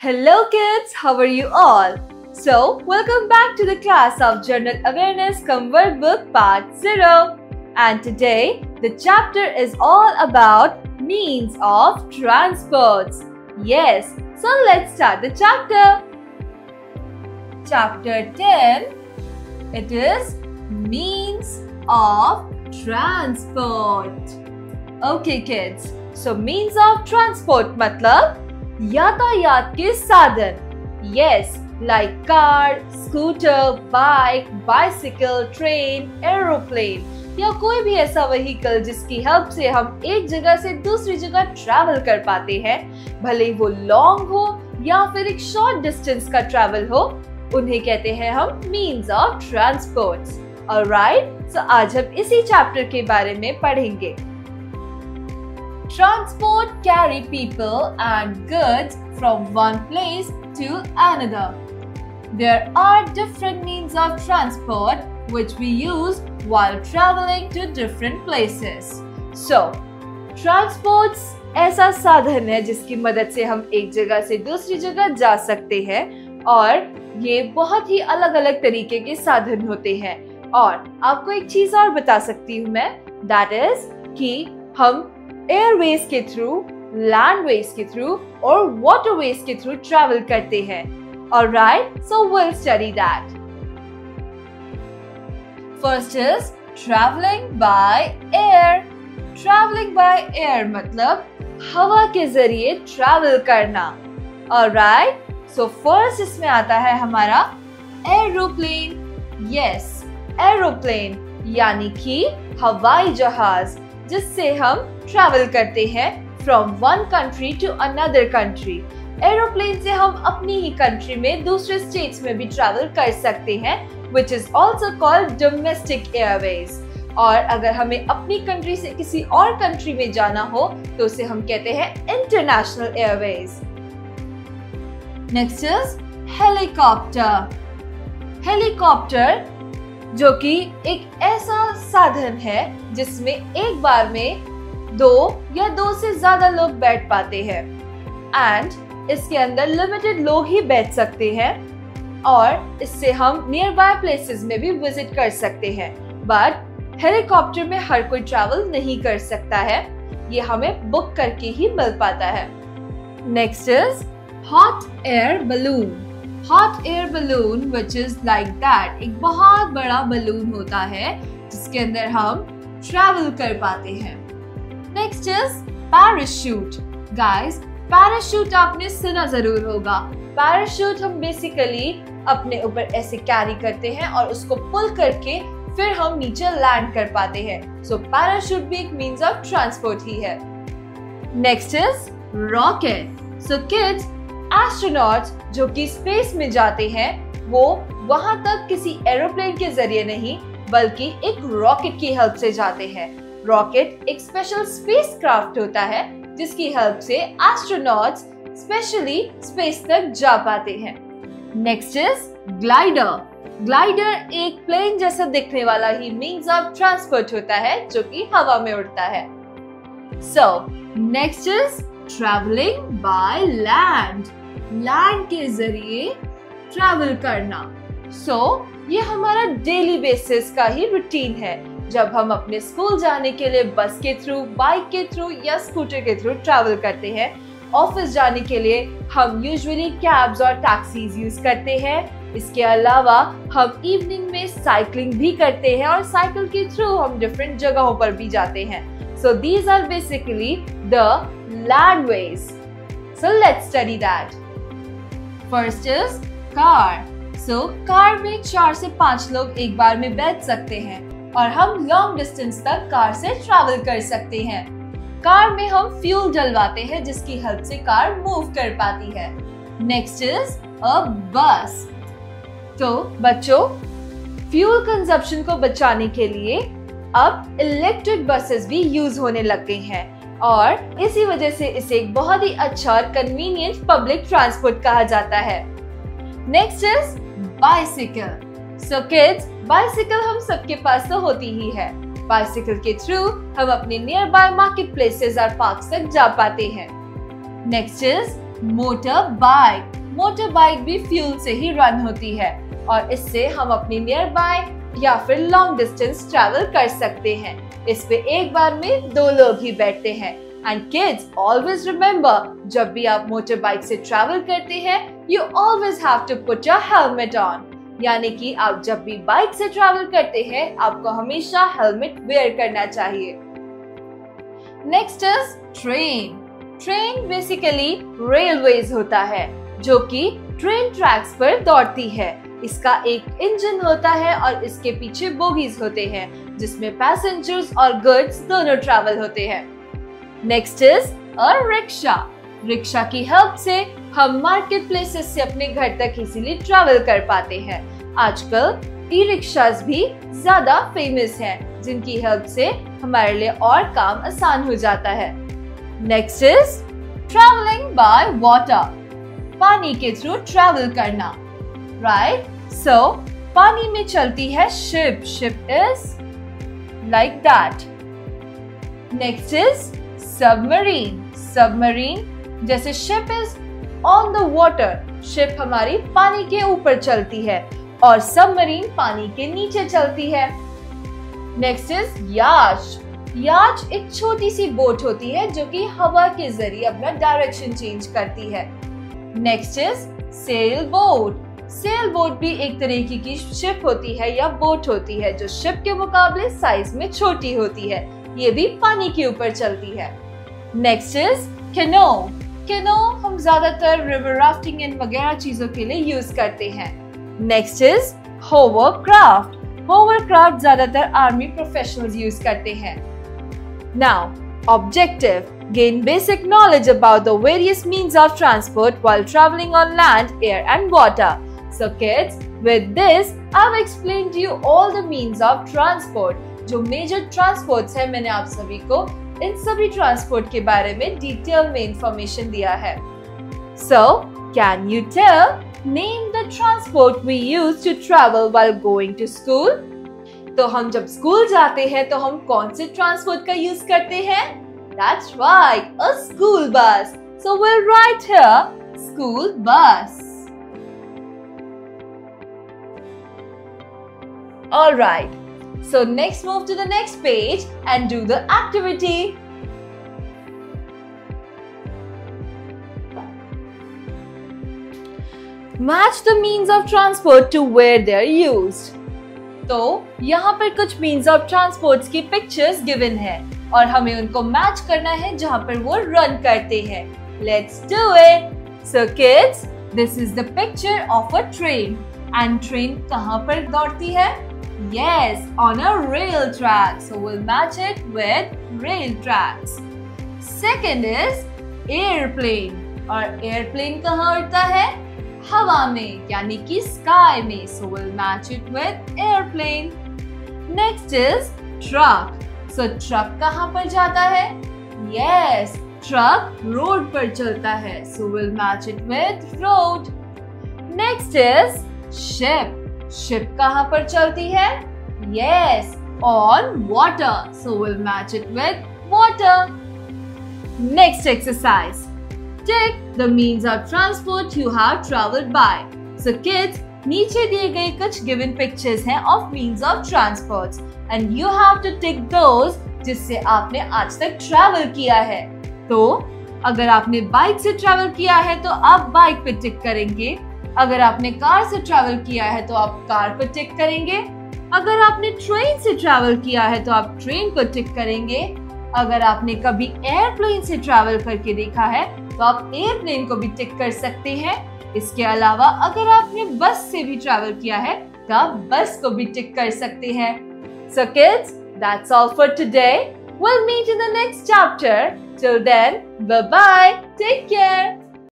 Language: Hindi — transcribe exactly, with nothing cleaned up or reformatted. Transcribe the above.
Hello kids, how are you all? So, welcome back to the class of General Awareness cum Workbook Part zero. And today, the chapter is all about means of transports. Yes, so let's start the chapter. Chapter ten, it is means of transport. Okay kids, so means of transport matlab यातायात के साधन. Yes, like car, scooter, bike, bicycle, train, aeroplane या कोई भी ऐसा व्हीकल जिसकी हेल्प से हम एक जगह से दूसरी जगह ट्रैवल कर पाते हैं, भले ही वो लॉन्ग हो या फिर एक शॉर्ट डिस्टेंस का ट्रैवल हो, उन्हें कहते हैं हम means of transports. Alright, so आज हम इसी चैप्टर के बारे में पढ़ेंगे. Transport carry people and goods from one place to another. There are different means of transport which we use while traveling to different places. So, transports ऐसा साधन है जिसकी मदद से हम एक जगह से दूसरी जगह जा सकते हैं और ये बहुत ही अलग अलग तरीके के साधन होते हैं. और आपको एक चीज और बता सकती हूँ मैं, that is कि हम एयरवेज के थ्रू, लैंडवेज के थ्रू और वाटरवेज के थ्रू ट्रैवल करते हैं. Alright, so will study that. First is travelling by air. Travelling by air मतलब हवा के जरिए ट्रैवल करना. ऑलराइट, सो फर्स्ट इसमें आता है हमारा एरोप्लेन. यस, एरोप्लेन यानी कि हवाई जहाज जिससे हम ट्रैवल करते हैं from one country to another country. Aeroplane से हम अपनी ही कंट्री में दूसरे स्टेट्स में भी ट्रैवल कर सकते हैं, which is also called domestic airways. और अगर हमें अपनी कंट्री से किसी और कंट्री में जाना हो तो उसे हम कहते हैं international airways. Next is helicopter. Helicopter जो कि एक ऐसा साधन है जिसमें एक बार में दो या दो से ज्यादा लोग बैठ पाते हैं एंड इसके अंदर लिमिटेड लोग ही बैठ सकते हैं और इससे हम नियर बाय प्लेसेस में भी विजिट कर सकते हैं. बट हेलीकॉप्टर में हर कोई ट्रैवल नहीं कर सकता है, ये हमें बुक करके ही मिल पाता है. Next is hot air balloon. Hot air balloon which is like that, एक बहुत बड़ा बलून होता है जिसके अंदर हम ट्रैवल कर पाते हैं. Next is parachute. Guys, parachute आपने सुना जरूर होगा. पैराशूट हम बेसिकली अपने ऊपर ऐसे कैरी करते हैं और उसको पुल करके फिर हम नीचे लैंड कर पाते हैं. सो पैराशूट भी एक मींस ऑफ ट्रांसपोर्ट ही है. Next is rocket. So kids, astronauts जो कि स्पेस में जाते हैं वो वहां तक किसी एरोप्लेन के जरिए नहीं बल्कि एक रॉकेट की हेल्प से जाते हैं. रॉकेट एक स्पेशल स्पेसक्राफ्ट होता है जिसकी हेल्प से एस्ट्रोनॉट्स स्पेशली स्पेस तक जा पाते हैं. Next is glider. ग्लाइडर एक प्लेन जैसा दिखने वाला ही मींस ऑफ ट्रांसपोर्ट होता है जो कि हवा में उड़ता है. So next is travelling by land. Land के जरिए ट्रैवल करना. सो so, ये हमारा डेली बेसिस का ही रूटीन है. जब हम अपने स्कूल जाने के लिए बस के थ्रू, बाइक के थ्रू या स्कूटर के थ्रू ट्रैवल करते हैं. ऑफिस जाने के लिए हम यूजुअली कैब्स और टैक्सीज यूज करते हैं. इसके अलावा हम इवनिंग में साइकिलिंग भी करते हैं और साइकिल के थ्रू हम डिफरेंट जगहों पर भी जाते हैं. So these are basically the landways. So let's study that. First is car. So car में चार से पांच लोग एक बार में बैठ सकते हैं और हम लॉन्ग डिस्टेंस तक कार से ट्रैवल कर सकते हैं. कार में हम फ्यूल डलवाते हैं जिसकी हेल्प से कार मूव कर पाती है. नेक्स्ट इज अ बस. तो बच्चों, फ्यूल कंजप्शन को बचाने के लिए अब इलेक्ट्रिक बसेस भी यूज होने लग गई हैं और इसी वजह से इसे एक बहुत ही अच्छा और कन्वीनियंट पब्लिक ट्रांसपोर्ट कहा जाता है. Next is bicycle. So kids, bicycle हम सबके पास तो होती ही है. बाइसिकल के थ्रू हम अपने नियर बाय मार्केट प्लेसेस और पार्क्स तक जा पाते हैं. Next is motorbike. Motorbike भी फ्यूल से ही रन होती है और इससे हम अपनी नियर बाय या फिर लॉन्ग डिस्टेंस ट्रैवल कर सकते हैं। इस पे एक बार में दो लोग ही बैठते हैं। एंड किड्स ऑलवेज रिमेम्बर, जब भी आप मोटर बाइक से ट्रैवल करते हैं you always have to put your helmet on. यानी कि आप जब भी बाइक से ट्रैवल करते हैं आपको हमेशा हेलमेट वेयर करना चाहिए। Next is train. Train basically railways होता है जो कि ट्रेन ट्रैक्स पर दौड़ती है। इसका एक इंजन होता है और इसके पीछे बोगीज होते हैं जिसमें पैसेंजर्स और गुड्स दोनों ट्रैवल होते हैं। Next is a rickshaw. Rickshaw की हेल्प से हम मार्केट प्लेसेस से अपने घर तक इजीली ट्रैवल कर पाते हैं। आजकल ई रिक्शाज भी ज्यादा फेमस हैं जिनकी हेल्प से हमारे लिए और काम आसान हो जाता है। Next is travelling by water. पानी के थ्रू ट्रैवल करना, राइट? सो पानी में चलती है ship. Ship is like that. Next is submarine. Submarine जैसे ship is on the water, ship हमारी पानी के ऊपर चलती है और सबमरीन पानी के नीचे चलती है। नेक्स्ट इज याच। याच एक छोटी सी बोट होती है जो कि हवा के जरिए अपना डायरेक्शन चेंज करती है। Next is sailboat. Sailboat भी एक तरीके की शिप होती है या बोट होती है जो शिप के मुकाबले साइज में छोटी होती है। ये भी पानी के ऊपर चलती है। Next is canoe. कैनो हम ज्यादातर रिवर राफ्टिंग एंड वगैरह चीजों के लिए यूज करते हैं। Next is hovercraft. होवरक्राफ्ट ज्यादातर आर्मी प्रोफेशनल्स यूज करते हैं। Now objective: gain basic knowledge about the various means of transport while traveling on land, air and water. So kids, with this I've explained to you all the means of transport. जो major transports है मैंने आप सभी को इन सभी ट्रांसपोर्ट के बारे में डिटेल में इंफॉर्मेशन दिया है। So can you tell, name the transport we use to travel while going to school? तो हम जब स्कूल जाते हैं तो हम कौन से ट्रांसपोर्ट का यूज करते हैं? That's right, a school bus. So we'll write here school bus. All right. So next move to the next page and do the activity. Match the means of transport to where they are used. तो यहाँ पर कुछ means of transports की pictures given है और हमें उनको मैच करना है जहाँ पर वो रन करते हैं। Let's do it. So kids, this is the picture of a train. And train कहाँ पर दौड़ती है? Yes, on a rail track. So we'll match it with rail tracks. Second is airplane. और airplane कहाँ उड़ता है? हवा में, यानी कि sky में. So we'll match it with airplane. Next is truck. So truck कहाँ पर जाता है? Yes, truck road पर चलता है. So we'll match it with road. Next is ship. Ship कहाँ पर चलती है? Yes, on water. So we'll match it with water. Next exercise. Tick the means of transport you have traveled by. So kids, नीचे दिए गए कुछ given pictures हैं of means of transports and you have to tick those जिससे आपने आज तक travel किया है। तो अगर आपने बाइक से travel किया है तो आप बाइक पे टिक करेंगे। अगर आपने कार से travel किया है तो आप कार पे टिक करेंगे। अगर आपने ट्रेन से travel किया है तो आप ट्रेन को टिक करेंगे। अगर आपने कभी एयरप्लेन से travel करके देखा है तो आप एयरप्लेन को भी टिक कर सकते हैं। इसके अलावा अगर आपने बस से भी ट्रैवल किया है तो आप बस को भी टिक कर सकते हैं। So kids, that's all for today. We'll meet in the next chapter. Till then, bye bye. Take care.